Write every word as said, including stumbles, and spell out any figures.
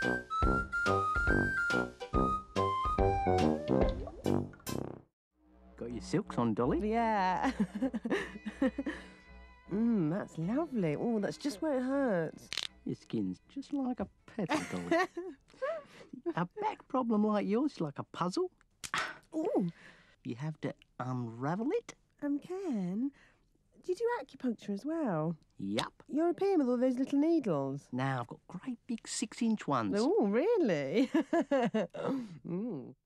Got your silks on, Dolly? Yeah. Mmm, that's lovely. Oh, that's just where it hurts. Your skin's just like a pebble, Dolly. A back problem like yours is like a puzzle. Oh, You have to unravel it. um, Ken, do you do acupuncture as well? Yup. European with all those little needles? Now I've got great big six-inch ones. Oh, really? mm.